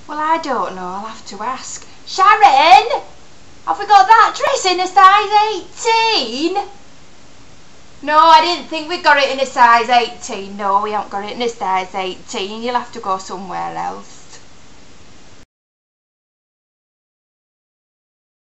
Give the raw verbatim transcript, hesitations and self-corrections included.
Well, I don't know, I'll have to ask. Sharon! Have we got that dress in a size eighteen? No, I didn't think we got it in a size eighteen. No, we haven't got it in a size eighteen. You'll have to go somewhere else.